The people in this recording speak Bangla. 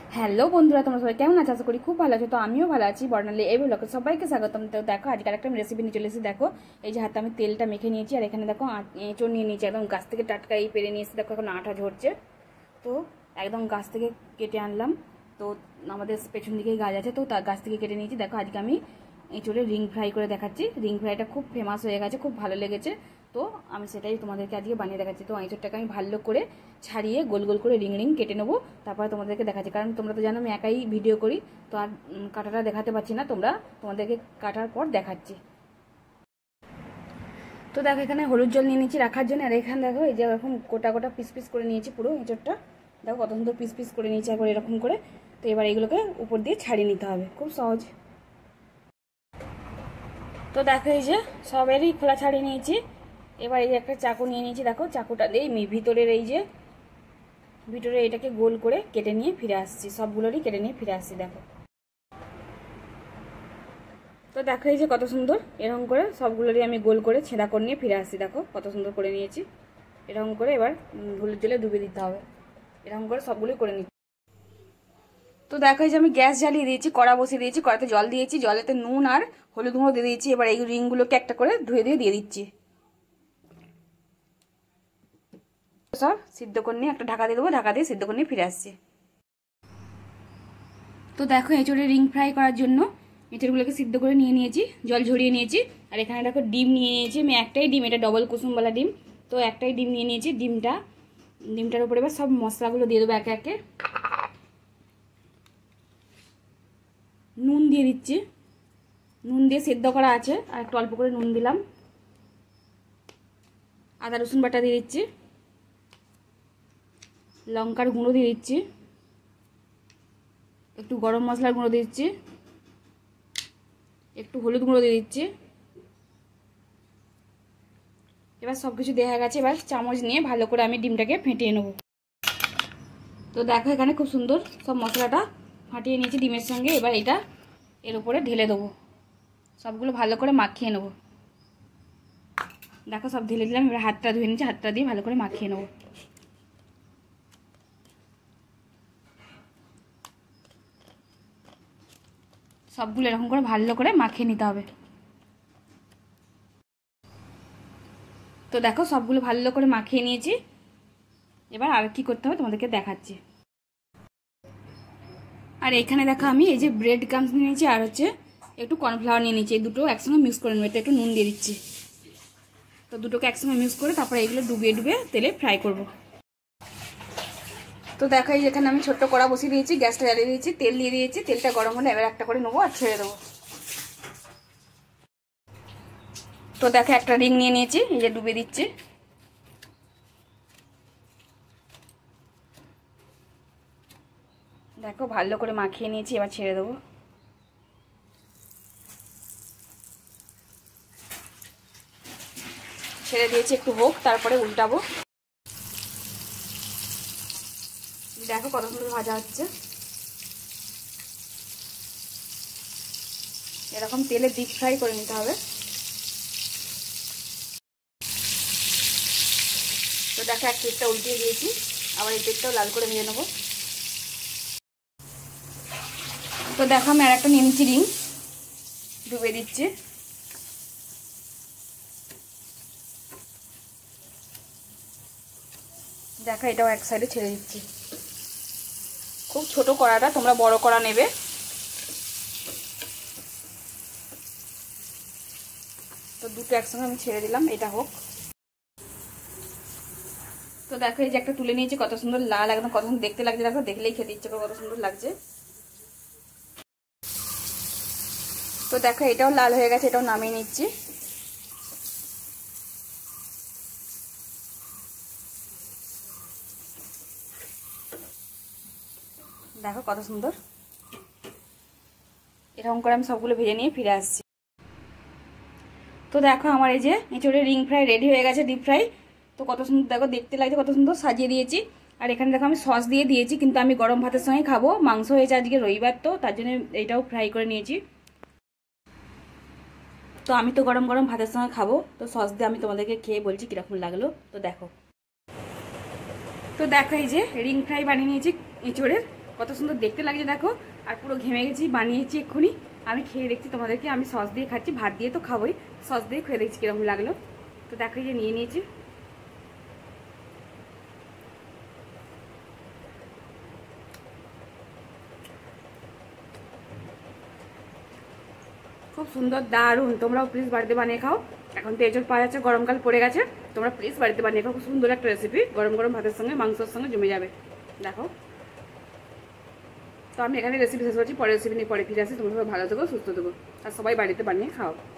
হ্যালো বন্ধুরা, তোমরা সবাই কেমন আছো? আশা করি খুব ভালো আছো। তো আমিও ভালো আছি। বর্ণালী এই ব্লগে সবাইকে স্বাগতম। তো দেখো আজকে একটা আমি রেসিপি নিয়ে চলে এসেছি। দেখো এই যে হাতে আমি তেলটা মেখে নিয়েছি, আর এখানে দেখো এঁচড় নিয়ে নিয়েছি, একদম গাছ থেকে টাটকা এই পেরে নিয়ে এসেছি। দেখো এখন আঠা ঝরছে, তো একদম গাছ থেকে কেটে আনলাম। তো আমাদের পেছন দিকেই গাছ আছে, তো তার গাছ থেকে কেটে নিয়েছি। দেখো আজকে আমি এঁচড়ে রিং ফ্রাই করে দেখাচ্ছি। রিং ফ্রাইটা খুব ফেমাস হয়ে গেছে, খুব ভালো লেগেছে, তো আমি সেটাই তোমাদেরকে আজকে বানিয়ে দেখাচ্ছি। তো এঁচড়টাকে আমি ভালো করে ছাড়িয়ে গোল গোল করে রিং রিং কেটে নেবো, তারপরে তোমাদেরকে দেখাচ্ছি। কারণ তোমরা তো জানো আমি একাই ভিডিও করি, তো আর কাটাটা দেখাতে পারছি না, তোমাদেরকে কাটার পর দেখাচ্ছি। তো দেখো এখানে হলুদ জল নিয়ে নিয়েছি রাখার জন্য, আর এখানে দেখো এই যে এরকম গোটা গোটা পিস পিস করে নিয়েছি পুরো এঁচড়টা। দেখো কত সুন্দর পিস পিস করে নিয়েছি একবার এরকম করে। তো এবার এগুলোকে উপর দিয়ে ছাড়িয়ে নিতে হবে, খুব সহজ। তো দেখো এই যে সবেরই খোলা ছাড়িয়ে নিয়েছি। এবার এই যে একটা চাকু নিয়ে নিয়েছি, দেখো চাকুটা দিয়ে ভিতরের এই যে ভিতরে এটাকে গোল করে কেটে নিয়ে ফিরে আসছি, সবগুলোরই কেটে নিয়ে ফিরে আসছি। দেখো তো দেখো এই যে কত সুন্দর এরকম করে সবগুলোরই আমি গোল করে ছেঁড়া করে নিয়ে ফিরে আসছি। দেখো কত সুন্দর করে নিয়েছি এরকম করে। এবার হলুদ জলে ডুবিয়ে দিতে হবে, এরকম করে সবগুলোই করে নিচ্ছি। তো দেখো এই যে আমি গ্যাস জ্বালিয়ে দিয়েছি, কড়া বসিয়ে দিয়েছি, কড়াতে জল দিয়েছি, জলেতে নুন আর হলুদ গুঁড়ো দিয়ে দিয়েছি। এবার এই রিংগুলোকে একটা করে ধুয়ে দিয়ে দিচ্ছি। সব সিদ্ধ করে নিয়ে একটা ঢাকা দিয়ে দেবো, ঢাকা দিয়ে সিদ্ধ করে নিয়ে ফিরে আসছি। তো দেখো এঁচড়ে রিং ফ্রাই করার জন্য এঁচড়গুলোকে সিদ্ধ করে নিয়ে নিয়েছি, জল ঝরিয়ে নিয়েছি। আর এখানে দেখো ডিম নিয়ে নিয়েছি আমি, একটাই ডিম, এটা ডবল কুসুমওয়ালা ডিম। তো একটাই ডিম নিয়ে নিয়েছি। ডিমটার উপরে এবার সব মশলাগুলো দিয়ে দেবো একে একে। নুন দিয়ে দিচ্ছি, নুন দিয়ে সেদ্ধ করা আছে, আর একটু অল্প করে নুন দিলাম। আদা রসুন বাটা দিয়ে দিচ্ছি, লঙ্কার গুঁড়ো দিয়ে দিচ্ছি, একটু গরম মশলার গুঁড়ো দিয়ে দিচ্ছি, একটু হলুদ গুঁড়ো দিয়ে দিচ্ছি। এবার সব কিছু দেওয়া গেছে, এবার চামচ নিয়ে ভালো করে আমি ডিমটাকে ফেটিয়ে নেব। তো দেখো এখানে খুব সুন্দর সব মশলাটা ফাটিয়ে নিয়েছি ডিমের সঙ্গে। এবার এটা এর উপরে ঢেলে দেবো, সবগুলো ভালো করে মাখিয়ে নেব। দেখো সব ঢেলে দিলাম। এবার হাতটা ধুয়ে নিচ্ছি, হাতটা দিয়ে ভালো করে মাখিয়ে নেব। সবগুলো এরকম করে ভালো করে মাখিয়ে নিতে হবে। তো দেখো সবগুলো ভালো করে মাখিয়ে নিয়েছি। এবার আর কি করতে হবে তোমাদেরকে দেখাচ্ছি। আর এখানে দেখো আমি এই যে ব্রেড ক্রাম্বস নিয়ে নিয়েছি, আর হচ্ছে একটু কর্নফ্লাওয়ার নিয়ে নিয়েছি। এই দুটো একসঙ্গে মিক্স করে নেবো, এটা একটু নুন দিয়ে দিচ্ছি। তো দুটোকে একসঙ্গে মিক্স করে তারপরে এগুলো ডুবিয়ে ডুবিয়ে তেলে ফ্রাই করব। তো দেখো এই যেখানে আমি ছোট্ট কড়া বসিয়ে দিয়েছি, গ্যাসটা জ্বালিয়ে দিয়েছি, তেল দিয়ে দিয়েছি। তেলটা গরম হলে এবার একটা করে নেবো আর ছেড়ে দেবো। তো দেখো একটা রিং নিয়ে নিয়েছি, এই যে ডুবিয়ে দিচ্ছি। দেখো ভালো করে মাখিয়ে নিয়েছি, এবার ছেড়ে দেবো। ছেড়ে দিয়েছি, একটু হোক, তারপরে উল্টাবো। দেখো কত সুন্দর ভাজা হচ্ছে। এরকম তেলে ডিপ ফ্রাই করে নিতে হবে। তো দেখো এক পিঠটা উল্টিয়ে দিয়েছি, আবার এই পিঠটাও লাল করে ভেজে নেবো। তো দেখো আমি আর একটা নিয়ে নিচ্ছি রিং, ডুবিয়ে দিচ্ছি। দেখো এটাও এক সাইডে ছেড়ে দিচ্ছি। খুব ছোট কড়াটা, তোমরা বড় কড়া নেবে। তো দুটো একসঙ্গে আমি ছেড়ে দিলাম, এটা হোক। তো দেখো এই যে একটা তুলে নিয়েছি, কত সুন্দর লাল, একদম কত সুন্দর দেখতে লাগছে। দেখো দেখলেই খেতে ইচ্ছে করে, কত সুন্দর লাগছে। তো দেখো এটাও লাল হয়ে গেছে, এটাও নামিয়ে নিচ্ছি। দেখো কত সুন্দর, এরকম করে আমি সবগুলো ভেজে নিয়ে ফিরে আসছি। তো দেখো আমার এই যে এঁচড়ের রিং ফ্রাই রেডি হয়ে গেছে, ডিপ ফ্রাই। তো কত সুন্দর দেখো দেখতে লাগছে, কত সুন্দর সাজিয়ে দিয়েছি। আর এখানে দেখো আমি সস দিয়ে দিয়েছি, কিন্তু আমি গরম ভাতের সঙ্গে খাবো। মাংস হয়েছে আজকে রবিবার, তো তার জন্য এইটাও ফ্রাই করে নিয়েছি। তো আমি তো গরম গরম ভাতের সঙ্গে খাবো, তো সস দিয়ে আমি তোমাদেরকে খেয়ে বলছি কীরকম লাগলো। তো দেখো এই যে রিং ফ্রাই বানিয়ে নিয়েছি এঁচড়ের। কত সুন্দর দেখতে লাগছে দেখো। আর পুরো ঘেমে গেছি, বানিয়েছি এক্ষুনি। আমি খেয়ে দেখছি তোমাদেরকে, আমি সস দিয়ে খাচ্ছি, ভাত দিয়ে তো খাবোই, সস দিয়ে খেয়ে দেখছি কিরকম লাগলো। তো দেখো যে নিয়ে নিয়েছি। খুব সুন্দর, দারুণ। তোমরাও প্লিজ বাড়িতে বানিয়ে খাও। এখন তো এঁচড় পাওয়া যাচ্ছে, গরমকাল পড়ে গেছে, তোমরা প্লিজ বাড়িতে বানিয়ে খাও। খুব সুন্দর একটা রেসিপি, গরম গরম ভাতের সঙ্গে মাংসের সঙ্গে জমে যাবে। দেখো, তো আমি এখানে রেসিপি শেষ করছি, পরে রেসিপি নিয়ে পরে ফিরে আসি। তোমরা সবাই ভালো থেকো, সুস্থ থেকো, আর সবাই বাড়িতে বানিয়ে খাও।